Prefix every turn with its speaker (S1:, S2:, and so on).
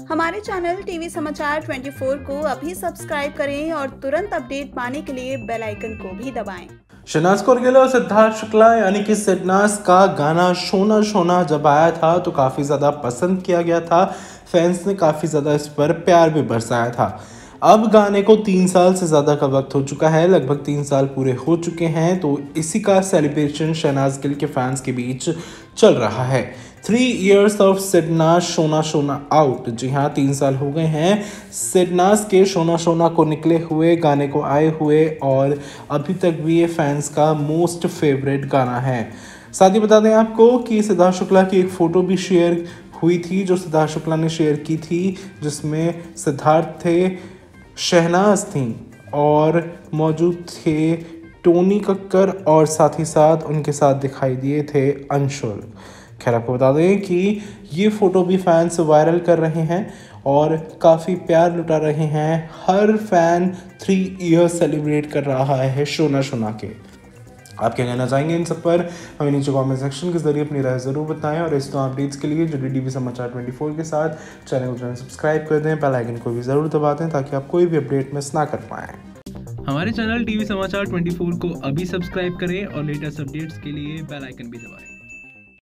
S1: हमारे channel TV समाचार 24 को अभी सब्सक्राइब करें और तुरंत अपडेट पाने के लिए बेल आइकन को भी दबाएं।
S2: शहनाज कौरगिल और सिद्धार्थ शुक्ला यानी कि सिडनास का गाना शोना शोना जब आया था तो काफ़ी ज़्यादा पसंद किया गया था। फैंस ने काफ़ी ज़्यादा इस पर प्यार भी बरसाया था। अब गाने को 3 साल से ज़्यादा का वक्त हो चुका है, लगभग 3 साल पूरे हो चुके हैं, तो इसी का सेलिब्रेशन शहनाज गिल के फैंस के बीच चल रहा है। 3 years ऑफ सिडनास शोना शोना आउट। जी हाँ, 3 साल हो गए हैं सिडनास के शोना शोना को निकले हुए, गाने को आए हुए, और अभी तक भी ये फैंस का मोस्ट फेवरेट गाना है। साथ ही बता दें आपको कि सिद्धार्थ शुक्ला की एक फ़ोटो भी शेयर हुई थी, जो सिद्धार्थ शुक्ला ने शेयर की थी, जिसमें सिद्धार्थ थे, शहनाज थी और मौजूद थे टोनी कक्कर, और साथ ही साथ उनके साथ दिखाई दिए थे अंशुल। खैर, आपको बता दें कि ये फ़ोटो भी फैंस वायरल कर रहे हैं और काफ़ी प्यार लुटा रहे हैं। हर फैन 3 years सेलिब्रेट कर रहा है शोना शोना के। आप क्या कहना चाहेंगे इन सब पर? हमें नीचे कमेंट सेक्शन के जरिए अपनी राय ज़रूर बताएं, और इस तरह अपडेट्स के लिए जुड़े टीवी समाचार 24 के साथ चैनल को सब्सक्राइब कर दें, बेल आइकन को भी ज़रूर दबा दें ताकि आप कोई भी अपडेट मिस ना कर पाएँ।
S3: हमारे चैनल टीवी समाचार 24 को अभी सब्सक्राइब करें और लेटेस्ट अपडेट्स के लिए बेल आइकन भी दबाएं।